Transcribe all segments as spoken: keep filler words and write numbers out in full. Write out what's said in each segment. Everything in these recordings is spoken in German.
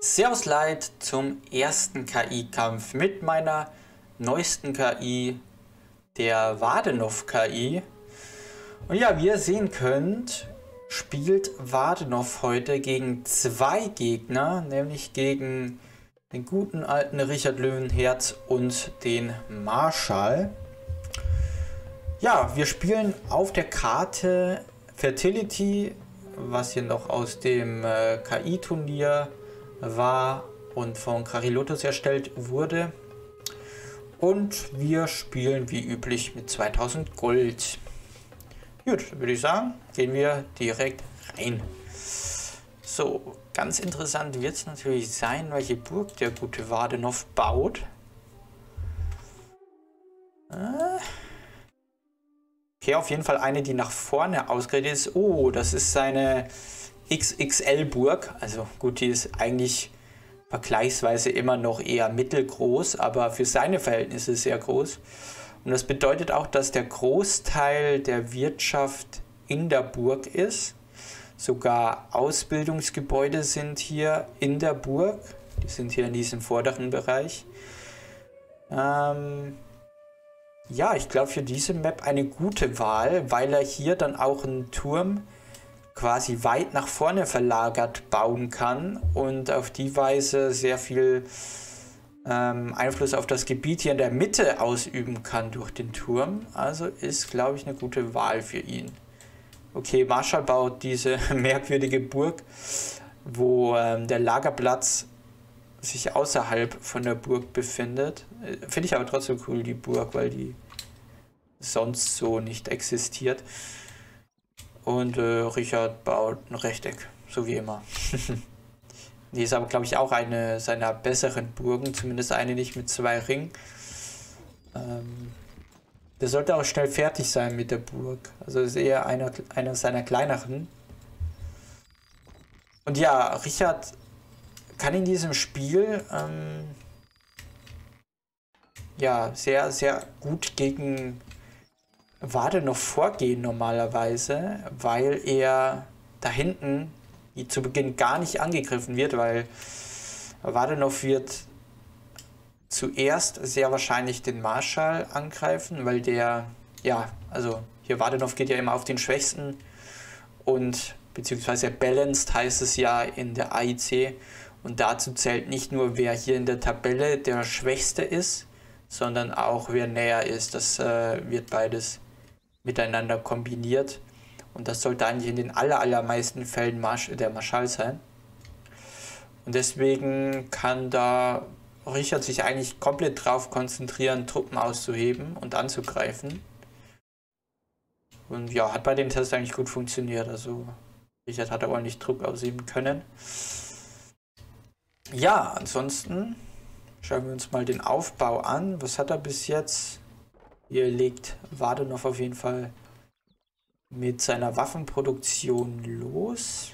Servus Leute zum ersten K I-Kampf mit meiner neuesten K I, der Wardenov K I. Und ja, wie ihr sehen könnt, spielt Wardenov heute gegen zwei Gegner, nämlich gegen den guten alten Richard Löwenherz und den Marschall. Ja, wir spielen auf der Karte Fertility, was hier noch aus dem äh, K I-Turnier war und von Carilotus erstellt wurde. Und wir spielen wie üblich mit zweitausend Gold. Gut, dann würde ich sagen, gehen wir direkt rein. So, ganz interessant wird es natürlich sein, welche Burg der gute Wardenov baut. Okay, auf jeden Fall eine, die nach vorne ausgerichtet ist. Oh, das ist seine X X L-Burg. Also gut, die ist eigentlich vergleichsweise immer noch eher mittelgroß, aber für seine Verhältnisse sehr groß. Und das bedeutet auch, dass der Großteil der Wirtschaft in der Burg ist. Sogar Ausbildungsgebäude sind hier in der Burg. Die sind hier in diesem vorderen Bereich. Ähm ja, ich glaube für diese Map eine gute Wahl, weil er hier dann auch einen Turm quasi weit nach vorne verlagert bauen kann und auf die Weise sehr viel ähm, Einfluss auf das Gebiet hier in der Mitte ausüben kann durch den Turm. Also ist, glaube ich, eine gute Wahl für ihn. Okay, Marschall baut diese merkwürdige Burg, wo ähm, der Lagerplatz sich außerhalb von der Burg befindet. Finde ich aber trotzdem cool, die Burg, weil die sonst so nicht existiert. Und äh, Richard baut ein Rechteck, so wie immer. Die ist aber, glaube ich, auch eine seiner besseren Burgen, zumindest eine nicht mit zwei Ringen. Ähm, der sollte auch schnell fertig sein mit der Burg. Also ist eher einer, einer seiner kleineren. Und ja, Richard kann in diesem Spiel ähm, ja sehr, sehr gut gegen Wardenov vorgehen normalerweise, weil er da hinten die zu Beginn gar nicht angegriffen wird, weil Wardenov wird zuerst sehr wahrscheinlich den Marschall angreifen, weil der, ja, also hier Wardenov geht ja immer auf den Schwächsten und beziehungsweise balanced heißt es ja in der A I C und dazu zählt nicht nur, wer hier in der Tabelle der Schwächste ist, sondern auch wer näher ist. Das äh, wird beides miteinander kombiniert und das sollte eigentlich in den aller, allermeisten Fällen Marsch der Marschall sein. Und deswegen kann da Richard sich eigentlich komplett drauf konzentrieren, Truppen auszuheben und anzugreifen. Und ja, hat bei dem Test eigentlich gut funktioniert. Also Richard hat aber nicht Druck ausüben können. Ja, ansonsten schauen wir uns mal den Aufbau an. Was hat er bis jetzt? Hier legt Wardenov auf jeden Fall mit seiner Waffenproduktion los.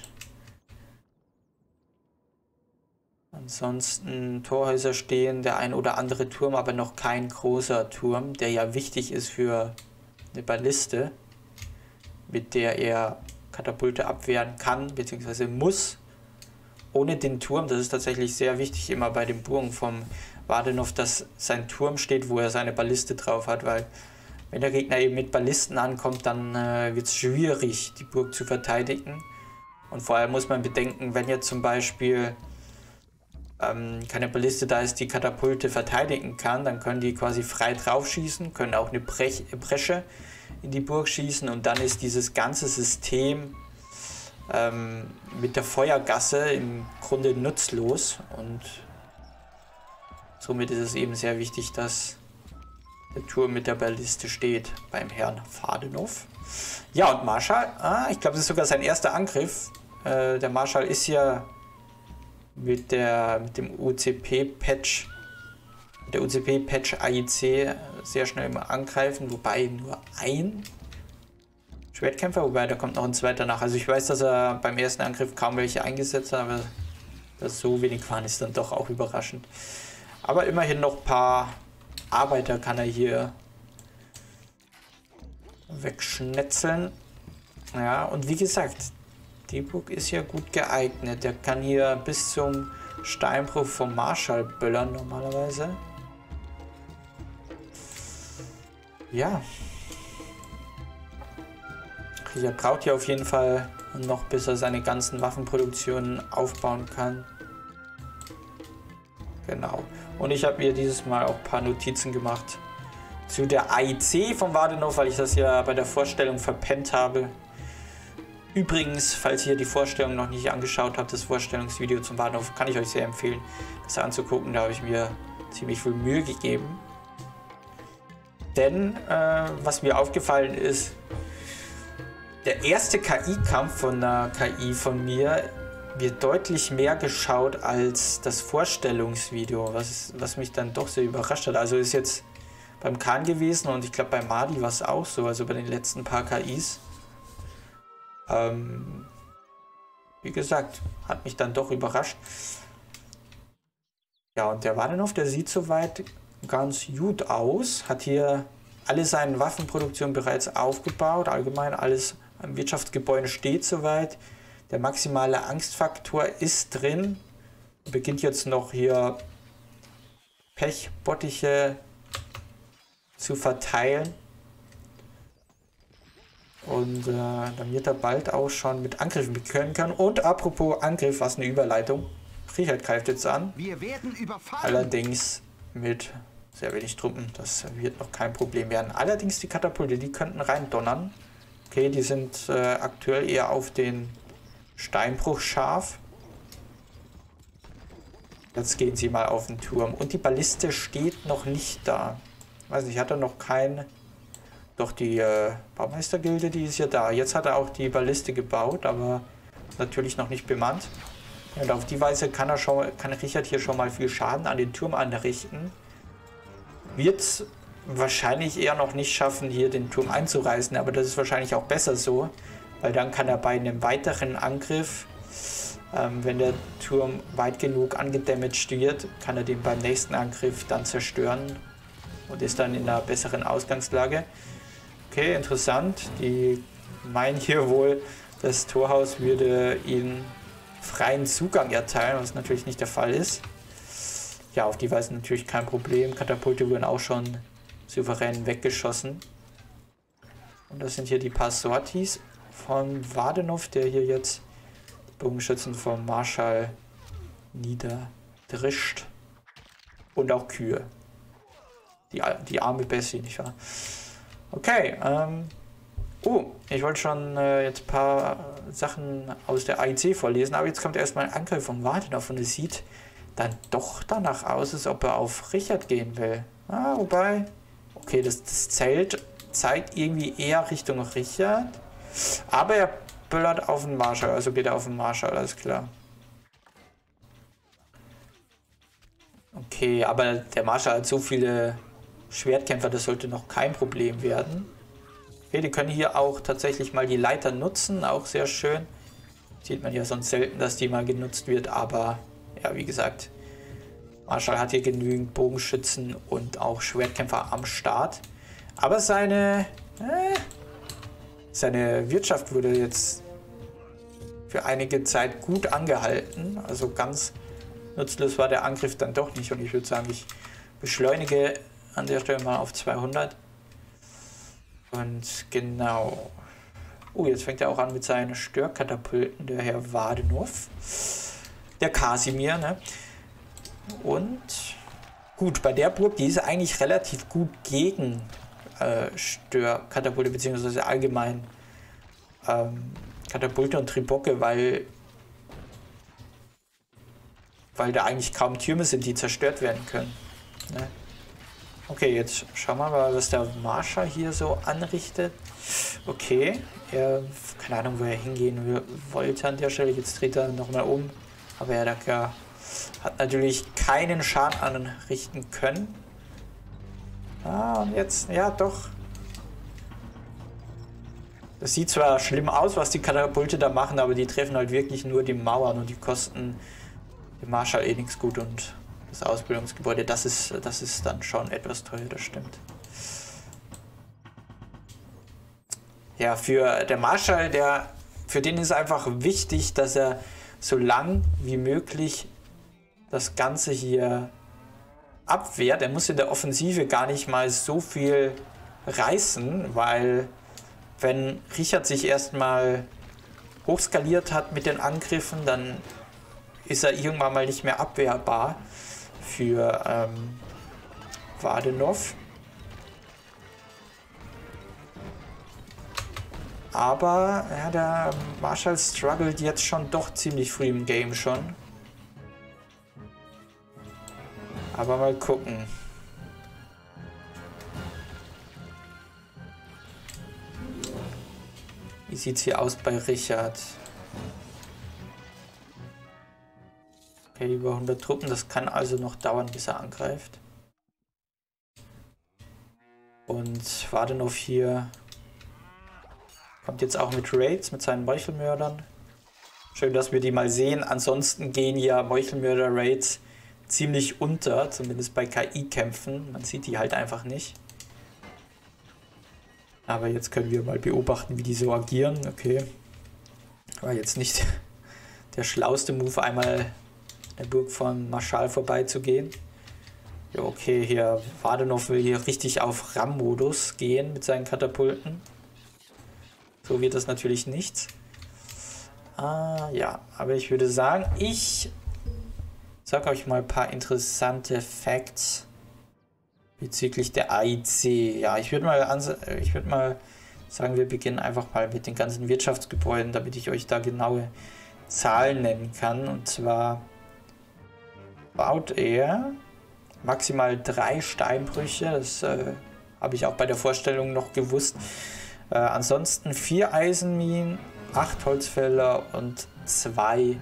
Ansonsten Torhäuser stehen, der ein oder andere Turm, aber noch kein großer Turm, der ja wichtig ist für eine Balliste, mit der er Katapulte abwehren kann bzw. muss. Ohne den Turm, das ist tatsächlich sehr wichtig immer bei den Burgen vom Wardenov, dass sein Turm steht, wo er seine Balliste drauf hat, weil wenn der Gegner eben mit Ballisten ankommt, dann äh, wird es schwierig, die Burg zu verteidigen. Und vor allem muss man bedenken, wenn jetzt zum Beispiel ähm, keine Balliste da ist, die Katapulte verteidigen kann, dann können die quasi frei drauf schießen, können auch eine Brech Bresche in die Burg schießen und dann ist dieses ganze System ähm, mit der Feuergasse im Grunde nutzlos und somit ist es eben sehr wichtig, dass der Turm mit der Balliste steht beim Herrn Wardenov. Ja, und Marschall, ah, ich glaube, das ist sogar sein erster Angriff. Äh, der Marschall ist ja mit, der, mit dem U C P-Patch, der U C P-Patch A I C sehr schnell im Angreifen, wobei nur ein Schwertkämpfer, wobei da kommt noch ein zweiter nach. Also ich weiß, dass er beim ersten Angriff kaum welche eingesetzt hat, aber dass so wenig waren, ist dann doch auch überraschend. Aber immerhin noch ein paar Arbeiter kann er hier wegschnetzeln. Ja, und wie gesagt, die Burg ist ja gut geeignet. Der kann hier bis zum Steinbruch vom Marschall böllern normalerweise. Ja. Richard braucht hier auf jeden Fall noch, bis er seine ganzen Waffenproduktionen aufbauen kann. Genau. Und ich habe mir dieses Mal auch ein paar Notizen gemacht zu der A I C von Wardenov, weil ich das ja bei der Vorstellung verpennt habe. Übrigens, falls ihr die Vorstellung noch nicht angeschaut habt, das Vorstellungsvideo zum Wardenov, kann ich euch sehr empfehlen, das anzugucken. Da habe ich mir ziemlich viel Mühe gegeben. Denn, äh, was mir aufgefallen ist, der erste K I-Kampf von einer K I von mir wird deutlich mehr geschaut als das Vorstellungsvideo, was, was mich dann doch sehr überrascht hat. Also ist jetzt beim Khan gewesen und ich glaube bei Madi war es auch so, also bei den letzten paar K Is. Ähm, wie gesagt, hat mich dann doch überrascht. Ja, und der Wardenov, der sieht soweit ganz gut aus, hat hier alle seine Waffenproduktion bereits aufgebaut, allgemein alles am Wirtschaftsgebäude steht soweit. Der maximale Angstfaktor ist drin. Beginnt jetzt noch hier Pechbottiche zu verteilen. Und äh, dann wird er bald auch schon mit Angriffen bekönnen können. Und apropos Angriff, was eine Überleitung. Richard greift jetzt an. Wir werden überfallen. Allerdings mit sehr wenig Truppen. Das wird noch kein Problem werden. Allerdings die Katapulte, die könnten rein donnern. Okay, die sind äh, aktuell eher auf den Steinbruch scharf. Jetzt gehen sie mal auf den Turm. Und die Balliste steht noch nicht da. Weiß nicht, hat er noch kein... Doch die äh, Baumeistergilde, die ist ja da. Jetzt hat er auch die Balliste gebaut, aber natürlich noch nicht bemannt. Und auf die Weise kann, er schon, kann Richard hier schon mal viel Schaden an den Turm anrichten. Wird wahrscheinlich eher noch nicht schaffen, hier den Turm einzureißen, aber das ist wahrscheinlich auch besser so, weil dann kann er bei einem weiteren Angriff, ähm, wenn der Turm weit genug angedamaged wird, kann er den beim nächsten Angriff dann zerstören und ist dann in einer besseren Ausgangslage. Okay, interessant. Die meinen hier wohl, das Torhaus würde ihnen freien Zugang erteilen, was natürlich nicht der Fall ist. Ja, auf die Weise natürlich kein Problem. Katapulte wurden auch schon souverän weggeschossen. Und das sind hier die paar Sorties von Wardenov, der hier jetzt die Bogenschützen vom Marschall niederdrischt. Und auch Kühe. Die, die arme Bessie, nicht wahr? Okay, ähm... Oh, ich wollte schon äh, jetzt ein paar Sachen aus der A I C vorlesen, aber jetzt kommt erstmal ein Angriff von Wardenov und es sieht dann doch danach aus, als ob er auf Richard gehen will. Ah, wobei... Okay, das, das Zelt zeigt irgendwie eher Richtung Richard, aber er böllert auf den Marschall, also geht er auf den Marschall, alles klar. Okay, aber der Marschall hat so viele Schwertkämpfer, das sollte noch kein Problem werden. Okay, die können hier auch tatsächlich mal die Leiter nutzen, auch sehr schön. Sieht man ja sonst selten, dass die mal genutzt wird, aber ja, wie gesagt, Marschall hat hier genügend Bogenschützen und auch Schwertkämpfer am Start. Aber seine, äh, seine Wirtschaft wurde jetzt für einige Zeit gut angehalten. Also ganz nutzlos war der Angriff dann doch nicht. Und ich würde sagen, ich beschleunige an der Stelle mal auf zweihundert. Und genau. Oh, jetzt fängt er auch an mit seinen Störkatapulten, der Herr Wardenov. Der Kasimir, ne? Und gut, bei der Burg, die ist eigentlich relativ gut gegen äh, Störkatapulte, beziehungsweise allgemein ähm, Katapulte und Tribocke, weil, weil da eigentlich kaum Türme sind, die zerstört werden können. Ne? Okay, jetzt schauen wir mal, was der Marschall hier so anrichtet. Okay, er, keine Ahnung, wo er hingehen wollte an der Stelle. Jetzt dreht er nochmal um. Aber er ja, hat natürlich keinen Schaden anrichten können. Ah, und jetzt, ja doch. Das sieht zwar schlimm aus, was die Katapulte da machen, aber die treffen halt wirklich nur die Mauern und die kosten dem Marschall eh nichts gut und das Ausbildungsgebäude, das ist, das ist dann schon etwas teuer, das stimmt. Ja, für der Marschall, der, für den ist einfach wichtig, dass er so lang wie möglich das Ganze hier abwehrt. Er muss in der Offensive gar nicht mal so viel reißen, weil wenn Richard sich erstmal hochskaliert hat mit den Angriffen, dann ist er irgendwann mal nicht mehr abwehrbar für ähm, Wardenov. Aber ja, der Marshall struggelt jetzt schon doch ziemlich früh im Game schon. Aber mal gucken. Wie sieht es hier aus bei Richard? Okay, über hundert Truppen, das kann also noch dauern, bis er angreift. Und Wardenov hier kommt jetzt auch mit Raids, mit seinen Meuchelmördern. Schön, dass wir die mal sehen. Ansonsten gehen ja Meuchelmörder-Raids ziemlich unter, zumindest bei K I-Kämpfen. Man sieht die halt einfach nicht. Aber jetzt können wir mal beobachten, wie die so agieren. Okay. War jetzt nicht der schlauste Move, einmal an der Burg von Marschall vorbeizugehen. Ja, okay, hier Wardenov will hier richtig auf RAM-Modus gehen mit seinen Katapulten. So wird das natürlich nichts. Ah, ja, aber ich würde sagen, ich sage euch mal ein paar interessante Facts bezüglich der A I C. Ja, ich würde mal, ich würde mal sagen, wir beginnen einfach mal mit den ganzen Wirtschaftsgebäuden, damit ich euch da genaue Zahlen nennen kann. Und zwar baut er maximal drei Steinbrüche. Das äh, habe ich auch bei der Vorstellung noch gewusst. Äh, ansonsten vier Eisenminen, acht Holzfäller und zwei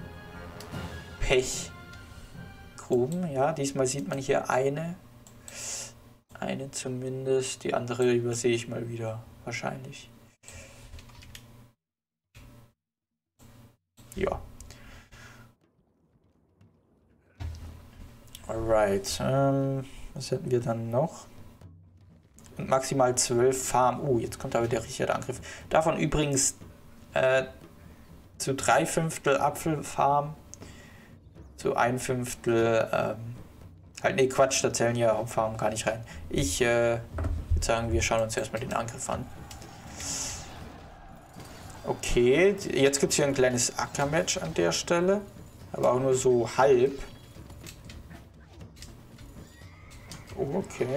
Pechgruben. Ja, diesmal sieht man hier eine. Eine zumindest. Die andere übersehe ich mal wieder. Wahrscheinlich. Ja. Alright. Ähm, was hätten wir dann noch? Und maximal zwölf Farm. Oh, jetzt kommt aber der richtige Angriff. Davon übrigens äh, zu drei Fünftel Apfelfarm, zu ein Fünftel, ähm, halt, nee, Quatsch, da zählen ja Hauptfarmen gar nicht rein. Ich äh, würde sagen, wir schauen uns erstmal den Angriff an. Okay, jetzt gibt es hier ein kleines Ackermatch an der Stelle, aber auch nur so halb. Oh, okay.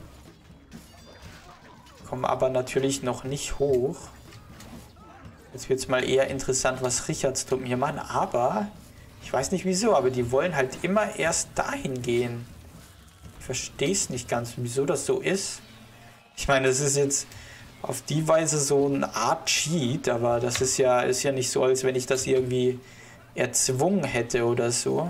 Kommen aber natürlich noch nicht hoch. Jetzt wird es mal eher interessant, was Richards Truppen hier machen. Aber ich weiß nicht wieso, aber die wollen halt immer erst dahin gehen. Ich verstehe es nicht ganz, wieso das so ist. Ich meine, das ist jetzt auf die Weise so eine Art Cheat, aber das ist ja, ist ja nicht so, als wenn ich das irgendwie erzwungen hätte oder so.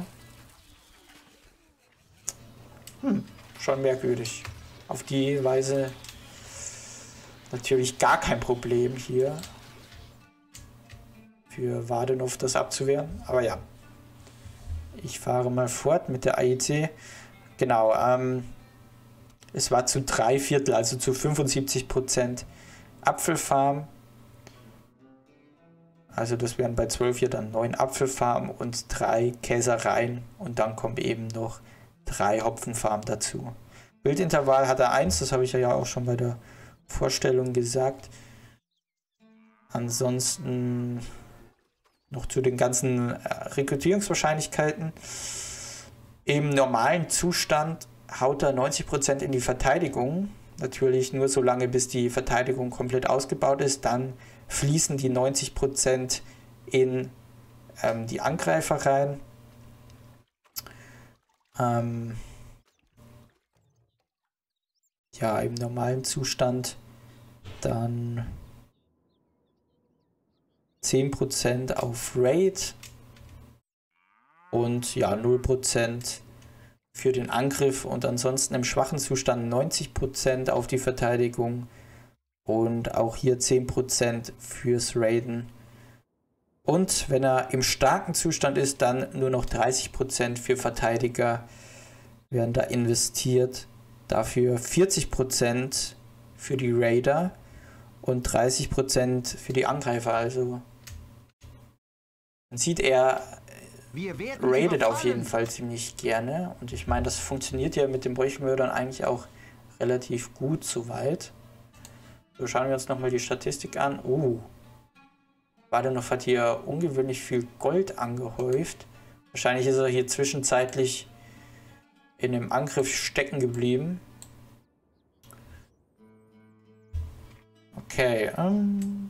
Hm, schon merkwürdig. Auf die Weise natürlich gar kein Problem hier für Wardenov das abzuwehren. Aber ja, ich fahre mal fort mit der A I C. Genau, ähm, es war zu drei Viertel, also zu fünfundsiebzig Prozent Apfelfarm. Also das wären bei zwölf hier dann neun Apfelfarmen und drei Käsereien. Und dann kommen eben noch drei Hopfenfarmen dazu. Bildintervall hat er eins, das habe ich ja auch schon bei der Vorstellung gesagt. Ansonsten noch zu den ganzen Rekrutierungswahrscheinlichkeiten. Im normalen Zustand haut er neunzig Prozent in die Verteidigung. Natürlich nur so lange, bis die Verteidigung komplett ausgebaut ist. Dann fließen die neunzig Prozent in ähm, die Angreifer rein. Ähm, ja, im normalen Zustand dann zehn Prozent auf Raid und ja, null Prozent für den Angriff und ansonsten im schwachen Zustand neunzig Prozent auf die Verteidigung und auch hier zehn Prozent fürs Raiden. Und wenn er im starken Zustand ist, dann nur noch dreißig Prozent für Verteidiger werden da investiert. Dafür vierzig Prozent für die Raider und dreißig Prozent für die Angreifer. Also man sieht, er raidet auf jeden Fall ziemlich gerne. Und ich meine, das funktioniert ja mit den Brüchmördern eigentlich auch relativ gut soweit. So, schauen wir uns nochmal die Statistik an. Uh, Wardenov hat hier ungewöhnlich viel Gold angehäuft. Wahrscheinlich ist er hier zwischenzeitlich in dem Angriff stecken geblieben. Okay. Ähm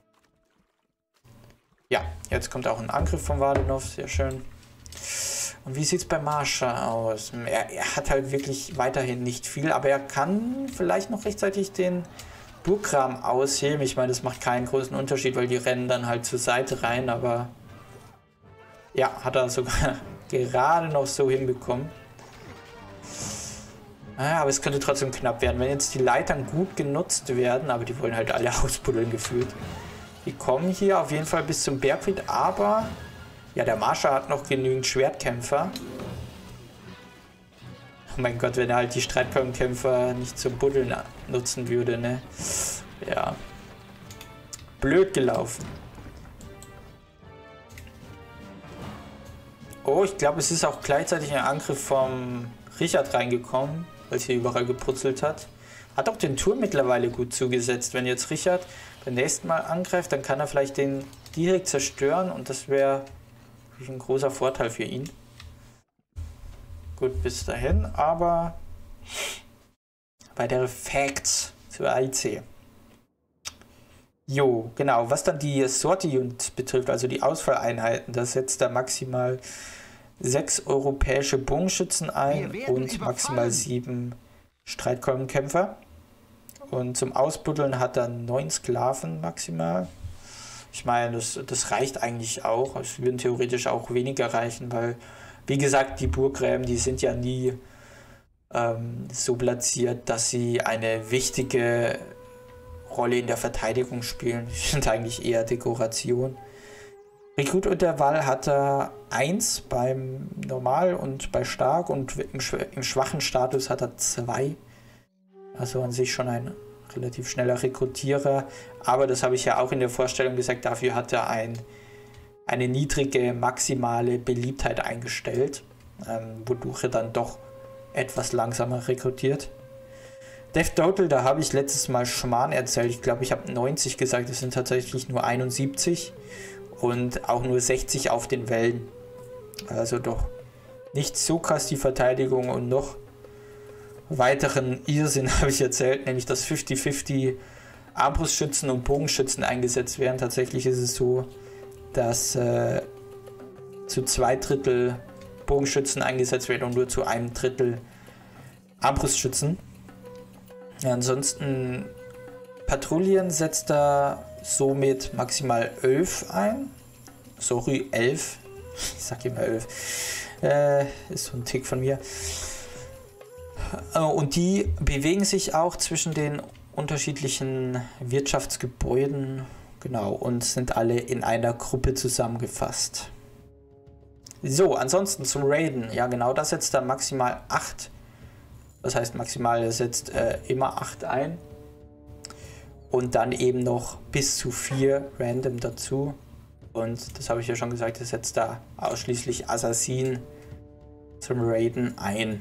ja, jetzt kommt auch ein Angriff von Wardenov. Sehr schön. Und wie sieht es bei Marsha aus? Er, er hat halt wirklich weiterhin nicht viel, aber er kann vielleicht noch rechtzeitig den Burggraben ausheben. Ich meine, das macht keinen großen Unterschied, weil die rennen dann halt zur Seite rein, aber ja, hat er sogar gerade noch so hinbekommen. Ja, aber es könnte trotzdem knapp werden, wenn jetzt die Leitern gut genutzt werden, aber die wollen halt alle ausbuddeln gefühlt. Die kommen hier auf jeden Fall bis zum Bergfried, aber ja, der Marsha hat noch genügend Schwertkämpfer. Oh mein Gott, wenn er halt die Streitkolbenkämpfer nicht zum Buddeln nutzen würde, ne? Ja. Blöd gelaufen. Oh, ich glaube, es ist auch gleichzeitig ein Angriff vom Richard reingekommen, weil es hier überall gebrutzelt hat. Hat auch den Turm mittlerweile gut zugesetzt. Wenn jetzt Richard beim nächsten Mal angreift, dann kann er vielleicht den direkt zerstören und das wäre ein großer Vorteil für ihn. Gut, bis dahin, aber weitere Facts zur A I C. Jo, genau, was dann die Sortie-Units betrifft, also die Ausfalleinheiten, da setzt er maximal sechs europäische Bogenschützen ein und maximal sieben Streitkolbenkämpfer. Und zum Ausbuddeln hat er neun Sklaven maximal. Ich meine, das, das reicht eigentlich auch. Es würden theoretisch auch weniger reichen, weil, wie gesagt, die Burggräben, die sind ja nie ähm, so platziert, dass sie eine wichtige Rolle in der Verteidigung spielen. Die sind eigentlich eher Dekoration. Rekrutintervall hat er eins beim Normal und bei Stark und im, im schwachen Status hat er zwei. Also an sich schon ein relativ schneller Rekrutierer. Aber das habe ich ja auch in der Vorstellung gesagt, dafür hat er ein, eine niedrige maximale Beliebtheit eingestellt, ähm, wodurch er dann doch etwas langsamer rekrutiert. Death Total, da habe ich letztes Mal Schmarrn erzählt. Ich glaube, ich habe neunzig gesagt, es sind tatsächlich nur einundsiebzig. Und auch nur sechzig auf den Wellen. Also doch nicht so krass die Verteidigung und noch weiteren Irrsinn habe ich erzählt, nämlich dass fünfzig fünfzig Armbrustschützen und Bogenschützen eingesetzt werden. Tatsächlich ist es so, dass äh, zu zwei Drittel Bogenschützen eingesetzt werden und nur zu einem Drittel Armbrustschützen. Ja, ansonsten Patrouillen setzt er somit maximal elf ein. Sorry, elf. Ich sag immer elf. Äh, ist so ein Tick von mir. Und die bewegen sich auch zwischen den unterschiedlichen Wirtschaftsgebäuden. Genau, und sind alle in einer Gruppe zusammengefasst. So, ansonsten zum Raiden. Ja, genau, das setzt er maximal acht. Das heißt, maximal er setzt äh, immer acht ein. Und dann eben noch bis zu vier random dazu. Und das habe ich ja schon gesagt, er setzt da ausschließlich Assassin zum Raiden ein.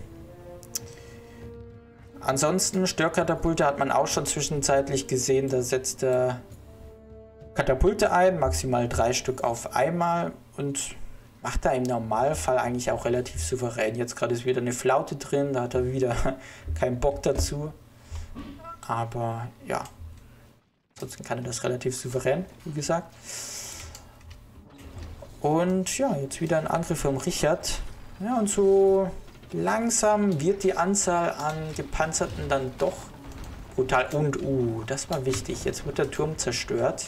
Ansonsten Störkatapulte hat man auch schon zwischenzeitlich gesehen. Da setzt er Katapulte ein, maximal drei Stück auf einmal. Und macht er im Normalfall eigentlich auch relativ souverän. Jetzt gerade ist wieder eine Flaute drin, da hat er wieder keinen Bock dazu. Aber ja. Ansonsten kann er das relativ souverän, wie gesagt. Und ja, jetzt wieder ein Angriff vom Richard. Ja, und so langsam wird die Anzahl an Gepanzerten dann doch brutal. Und, uh, das war wichtig. Jetzt wird der Turm zerstört.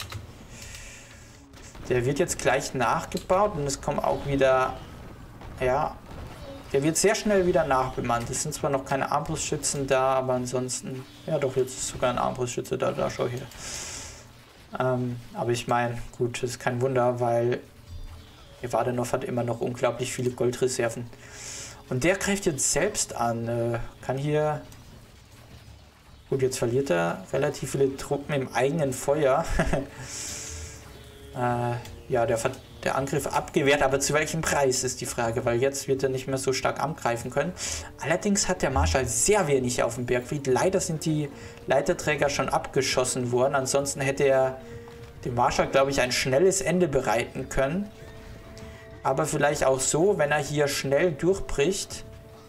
Der wird jetzt gleich nachgebaut und es kommen auch wieder, ja, der wird sehr schnell wieder nachbemannt. Es sind zwar noch keine Armbrustschützen da, aber ansonsten, ja doch, jetzt ist sogar ein Armbrustschütze da, da, schau hier. Ähm, aber ich meine, gut, das ist kein Wunder, weil Wardenov hat immer noch unglaublich viele Goldreserven. Und der greift jetzt selbst an, äh, kann hier, gut, jetzt verliert er relativ viele Truppen im eigenen Feuer. äh, ja, der, der der Angriff abgewehrt, aber zu welchem Preis ist die Frage, weil jetzt wird er nicht mehr so stark angreifen können. Allerdings hat der Marschall sehr wenig auf dem Bergfried. Leider sind die Leiterträger schon abgeschossen worden, ansonsten hätte er dem Marschall, glaube ich, ein schnelles Ende bereiten können. Aber vielleicht auch so, wenn er hier schnell durchbricht.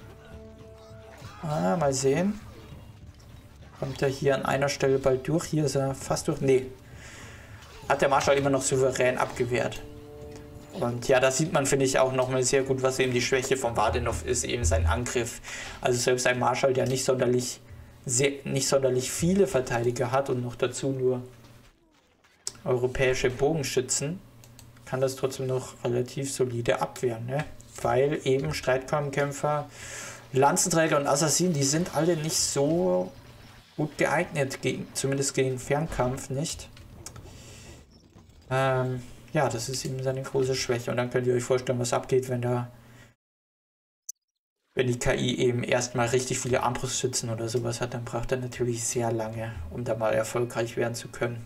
Ah, mal sehen. Kommt er hier an einer Stelle bald durch? Hier ist er fast durch. Nee. Hat der Marschall immer noch souverän abgewehrt. Und ja, da sieht man, finde ich, auch nochmal sehr gut, was eben die Schwäche von Wardenov ist, eben sein Angriff. Also selbst ein Marschall, der nicht sonderlich, sehr, nicht sonderlich viele Verteidiger hat und noch dazu nur europäische Bogenschützen, kann das trotzdem noch relativ solide abwehren, ne? Weil eben Streitkolbenkämpfer, Lanzenträger und Assassinen, die sind alle nicht so gut geeignet, gegen, zumindest gegen Fernkampf nicht. Ähm, ja, das ist eben seine große Schwäche. Und dann könnt ihr euch vorstellen, was abgeht, wenn da wenn die K I eben erstmal richtig viele Armbrustschützen oder sowas hat, dann braucht er natürlich sehr lange, um da mal erfolgreich werden zu können.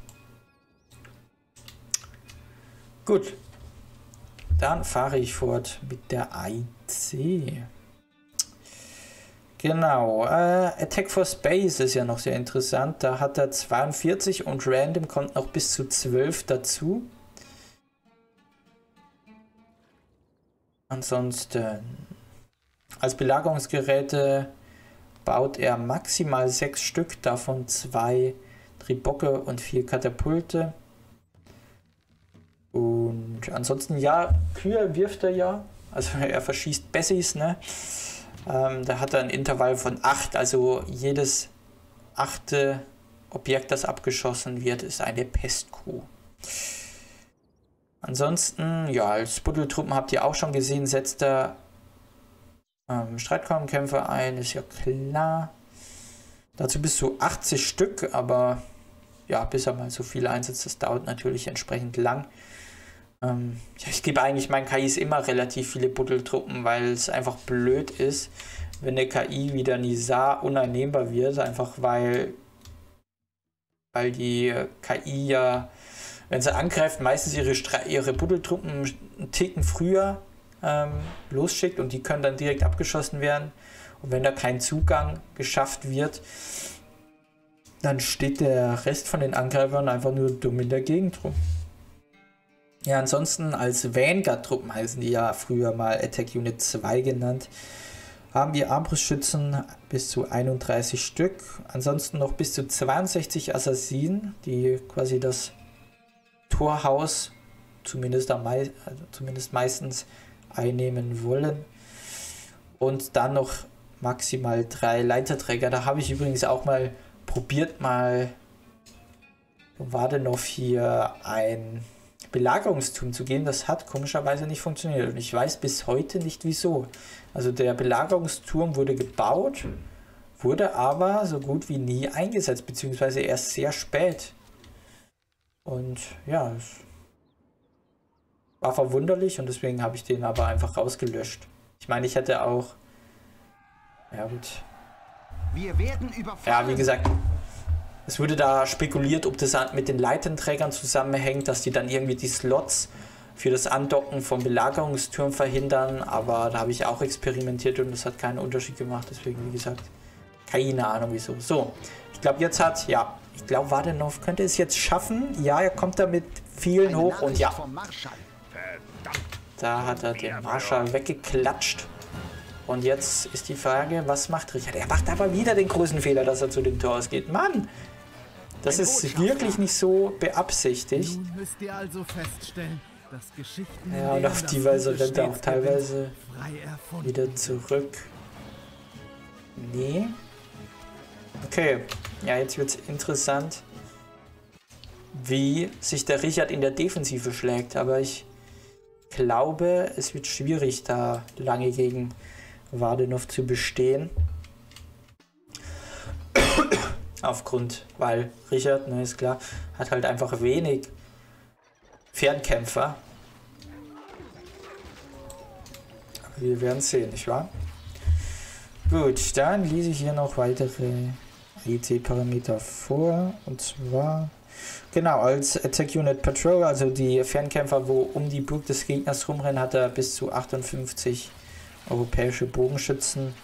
Gut, dann fahre ich fort mit der I C. Genau, äh, Attack for Space ist ja noch sehr interessant. Da hat er zweiundvierzig und Random kommt noch bis zu zwölf dazu. Ansonsten, als Belagerungsgeräte baut er maximal sechs Stück, davon zwei Tribocke und vier Katapulte. Und ansonsten, ja, Kühe wirft er ja, also er verschießt Bessies, ne? Ähm, da hat er ein Intervall von acht, also jedes achte Objekt, das abgeschossen wird, ist eine Pestkuh. Ansonsten, ja, als Buddeltruppen habt ihr auch schon gesehen, setzt er ähm, Streitkolbenkämpfer ein, ist ja klar. Dazu bis zu achtzig Stück, aber ja, bis er mal so viele einsetzt, das dauert natürlich entsprechend lang. Ähm, ja, ich gebe eigentlich meinen K Is immer relativ viele Buddeltruppen, weil es einfach blöd ist, wenn der K I wieder Nizar uneinnehmbar wird, einfach weil, weil die K I ja, wenn sie angreift, meistens ihre, Stre ihre Buddeltruppen einen Ticken früher ähm, losschickt und die können dann direkt abgeschossen werden. Und wenn da kein Zugang geschafft wird, dann steht der Rest von den Angreifern einfach nur dumm in der Gegend rum. Ja, ansonsten als Vanguard-Truppen heißen die ja früher mal Attack Unit zwei genannt, haben wir Armbrustschützen bis zu einunddreißig Stück, ansonsten noch bis zu zweiundsechzig Assassinen, die quasi das Torhaus zumindest, am mei also zumindest meistens einnehmen wollen. Und dann noch maximal drei Leiterträger. Da habe ich übrigens auch mal probiert, mal Wardenov hier ein Belagerungsturm zu geben. Das hat komischerweise nicht funktioniert und ich weiß bis heute nicht wieso. Also der Belagerungsturm wurde gebaut, wurde aber so gut wie nie eingesetzt, beziehungsweise erst sehr spät. Und ja, es war verwunderlich und deswegen habe ich den aber einfach rausgelöscht. Ich meine, ich hätte auch... Ja gut. Wir werden überfallen. Ja, wie gesagt, es wurde da spekuliert, ob das mit den Leitenträgern zusammenhängt, dass die dann irgendwie die Slots für das Andocken vom Belagerungsturm verhindern, aber da habe ich auch experimentiert und das hat keinen Unterschied gemacht, deswegen, wie gesagt, keine Ahnung wieso. So, ich glaube jetzt hat, ja, ich glaube Wardenov könnte es jetzt schaffen, ja, er kommt da mit vielen hoch und ja, da hat er den Marschall weggeklatscht. Und jetzt ist die Frage, was macht Richard? Er macht aber wieder den großen Fehler, dass er zu dem Tor geht. Mann, das ist wirklich nicht so beabsichtigt. Nun müsst ihr also feststellen, dass Geschichten ja, und auf die Weise rennt er auch teilweise wieder zurück. Nee. Okay, ja, jetzt wird es interessant, wie sich der Richard in der Defensive schlägt. Aber ich glaube, es wird schwierig, da lange gegen Wardenov zu bestehen. Aufgrund, weil Richard, ne, ist klar, hat halt einfach wenig Fernkämpfer. Aber wir werden sehen, nicht wahr? Gut, dann lese ich hier noch weitere I C-Parameter vor. Und zwar Genau, als Attack Unit Patrol, also die Fernkämpfer, wo um die Burg des Gegners rumrennen, hat er bis zu achtundfünfzig europäische Bogenschützen.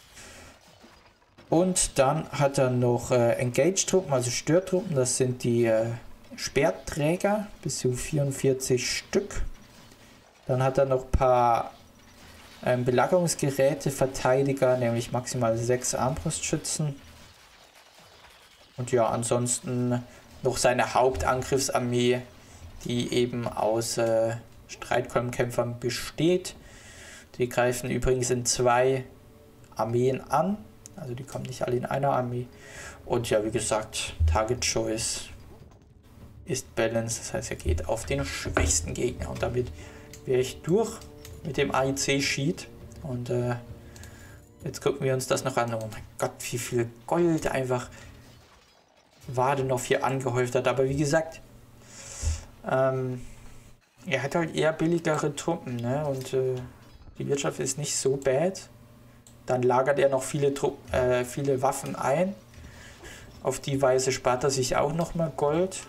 Und dann hat er noch äh, Engage-Truppen, also Störtruppen, das sind die äh, Speerträger, bis zu vierundvierzig Stück. Dann hat er noch ein paar ähm, Belagerungsgeräte, Verteidiger, nämlich maximal sechs Armbrustschützen. Und ja, ansonsten noch seine Hauptangriffsarmee, die eben aus äh, Streitkolbenkämpfern besteht. Die greifen übrigens in zwei Armeen an. Also die kommen nicht alle in einer Armee. Und ja, wie gesagt, Target Choice ist Balance. Das heißt, er geht auf den schwächsten Gegner. Und damit wäre ich durch mit dem A I C-Sheet. Und äh, jetzt gucken wir uns das noch an. Oh mein Gott, wie viel Gold einfach Wardenov hier angehäuft hat. Aber wie gesagt, ähm, er hat halt eher billigere Truppen. Ne? Und äh, die Wirtschaft ist nicht so bad. Dann lagert er noch viele, äh, viele Waffen ein. Auf die Weise spart er sich auch nochmal Gold.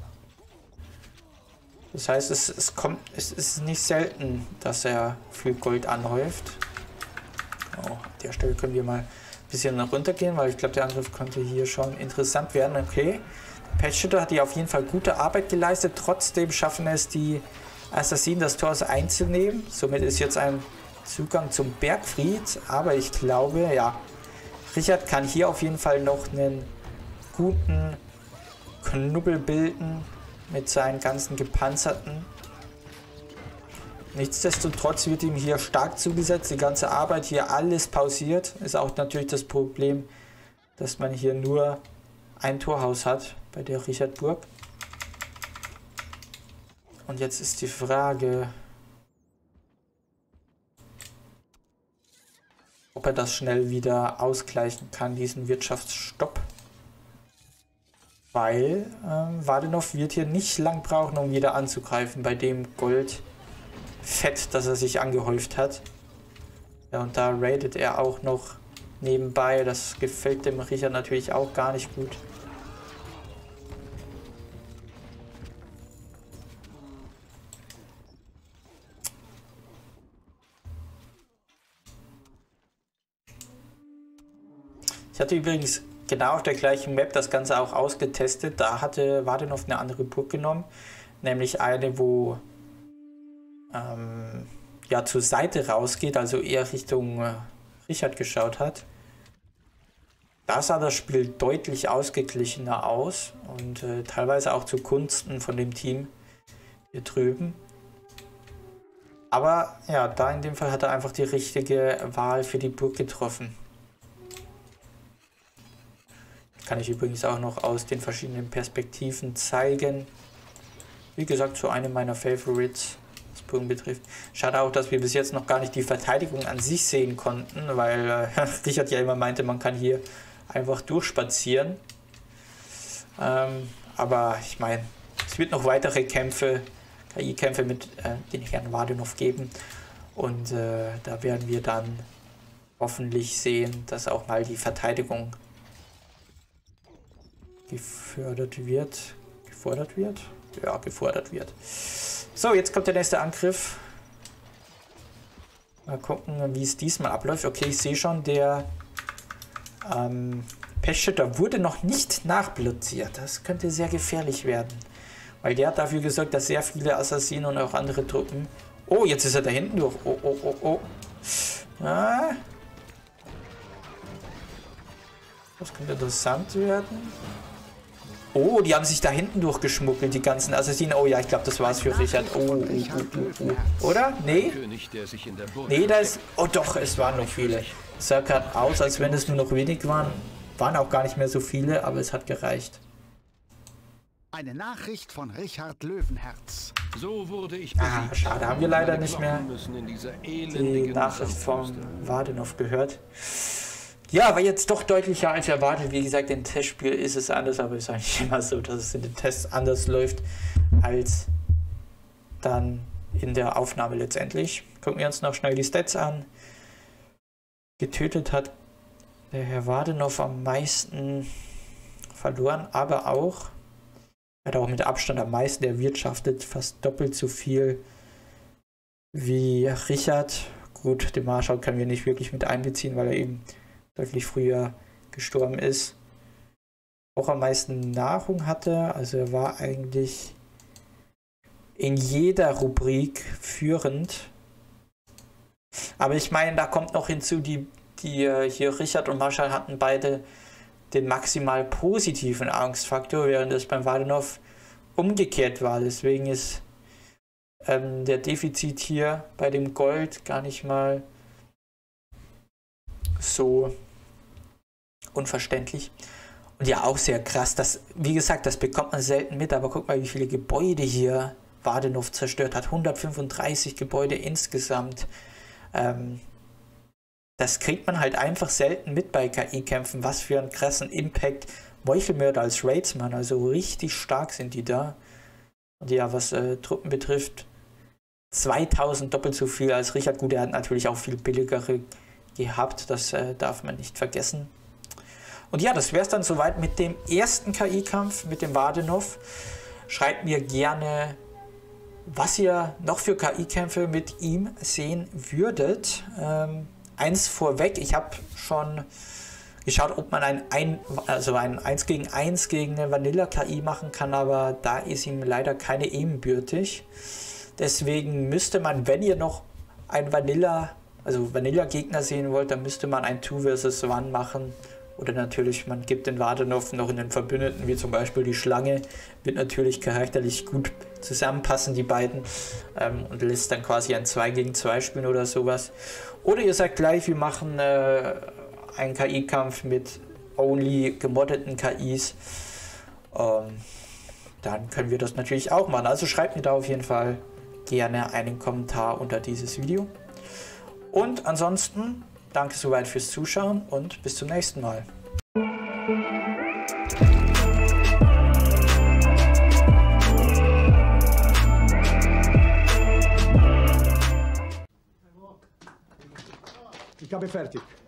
Das heißt, es, es, kommt, es ist nicht selten, dass er viel Gold anhäuft. Oh, an der Stelle können wir mal ein bisschen runtergehen, weil ich glaube, der Angriff könnte hier schon interessant werden. Okay, Patchshooter hat hier auf jeden Fall gute Arbeit geleistet. Trotzdem schaffen es die Assassinen, das Tor einzunehmen. Somit ist jetzt ein Zugang zum Bergfried, aber ich glaube, ja, Richard kann hier auf jeden Fall noch einen guten Knubbel bilden mit seinen ganzen Gepanzerten. Nichtsdestotrotz wird ihm hier stark zugesetzt, die ganze Arbeit hier, alles pausiert. Ist auch natürlich das Problem, dass man hier nur ein Torhaus hat bei der Richardburg. Und jetzt ist die Frage, ob er das schnell wieder ausgleichen kann, diesen Wirtschaftsstopp. Weil ähm, Wardenov wird hier nicht lang brauchen, um wieder anzugreifen, bei dem Goldfett, das er sich angehäuft hat. Ja, und da raidet er auch noch nebenbei. Das gefällt dem Richard natürlich auch gar nicht gut. Ich hatte übrigens genau auf der gleichen Map das Ganze auch ausgetestet. Da hatte Wardenov eine andere Burg genommen. Nämlich eine, wo ähm, ja, zur Seite rausgeht, also eher Richtung äh, Richard geschaut hat. Da sah das Spiel deutlich ausgeglichener aus und äh, teilweise auch zugunsten von dem Team hier drüben. Aber ja, da in dem Fall hat er einfach die richtige Wahl für die Burg getroffen. Kann ich übrigens auch noch aus den verschiedenen Perspektiven zeigen. Wie gesagt, so eine meiner Favorites, was Burgen betrifft. Schade auch, dass wir bis jetzt noch gar nicht die Verteidigung an sich sehen konnten, weil äh, Richard ja immer meinte, man kann hier einfach durchspazieren. Ähm, aber ich meine, es wird noch weitere Kämpfe, K I-Kämpfe mit äh, den Herrn Wardenov geben. Und äh, da werden wir dann hoffentlich sehen, dass auch mal die Verteidigung gefördert wird. Gefordert wird? Ja, gefordert wird. So, jetzt kommt der nächste Angriff. Mal gucken, wie es diesmal abläuft. Okay, ich sehe schon, der ähm, Patchshooter wurde noch nicht nachplatziert. Das könnte sehr gefährlich werden. Weil der hat dafür gesorgt, dass sehr viele Assassinen und auch andere Truppen... Oh, jetzt ist er da hinten durch. Oh, oh, oh, oh. Ah. Das könnte interessant werden. Oh, die haben sich da hinten durchgeschmuggelt, die ganzen Assassinen. Oh ja, ich glaube, das war's für Richard. Oh, oh, oh, oh. Oder? Nee? Nee, da ist... Oh doch, es waren noch viele. Es sah gerade aus, als wenn es nur noch wenig waren. Waren auch gar nicht mehr so viele, aber es hat gereicht. Eine Nachricht von Richard Löwenherz. So wurde ich ah, schade, haben wir leider nicht mehr die Nachricht von Wardenov gehört. Ja, war jetzt doch deutlicher als erwartet. Wie gesagt, im Testspiel ist es anders, aber es ist eigentlich immer so, dass es in den Tests anders läuft als dann in der Aufnahme letztendlich. Gucken wir uns noch schnell die Stats an. Getötet hat der Herr Wardenov am meisten verloren, aber auch Er hat auch mit Abstand am meisten erwirtschaftet, fast doppelt so viel wie Richard. Gut, den Marschall können wir nicht wirklich mit einbeziehen, weil er eben deutlich früher gestorben ist. Auch am meisten Nahrung hatte, also er war eigentlich in jeder Rubrik führend. Aber ich meine, da kommt noch hinzu, die, die hier Richard und Marschall hatten beide den maximal positiven Angstfaktor, während es beim Wardenov umgekehrt war. Deswegen ist ähm, der Defizit hier bei dem Gold gar nicht mal so unverständlich. Und ja, auch sehr krass. Das, wie gesagt, das bekommt man selten mit, aber guck mal, wie viele Gebäude hier Wardenov zerstört hat. hundertfünfunddreißig Gebäude insgesamt. Ähm, das kriegt man halt einfach selten mit bei K I-Kämpfen. Was für einen krassen Impact Meuchelmörder als Raidsman. Also richtig stark sind die da. Und ja, was äh, Truppen betrifft, zweitausend doppelt so viel als Richard. Gut, er hat natürlich auch viel billigere gehabt. Das äh, darf man nicht vergessen. Und ja, das wäre es dann soweit mit dem ersten K I-Kampf mit dem Wardenov. Schreibt mir gerne, was ihr noch für K I-Kämpfe mit ihm sehen würdet. Ähm, eins vorweg, ich habe schon geschaut, ob man ein, ein, also ein eins gegen eins gegen eine Vanilla-K I machen kann, aber da ist ihm leider keine ebenbürtig. Deswegen müsste man, wenn ihr noch ein Vanilla, also Vanilla-Gegner sehen wollt, dann müsste man ein zwei versus eins machen. Oder natürlich, man gibt den Wardenov noch in den Verbündeten, wie zum Beispiel die Schlange, wird natürlich charakterlich gut zusammenpassen, die beiden, ähm, und lässt dann quasi ein zwei gegen zwei spielen oder sowas. Oder ihr sagt gleich, wir machen äh, einen K I-Kampf mit only gemoddeten K Is. Ähm, dann können wir das natürlich auch machen. Also schreibt mir da auf jeden Fall gerne einen Kommentar unter dieses Video. Und ansonsten danke soweit fürs Zuschauen und bis zum nächsten Mal. Ich habe fertig.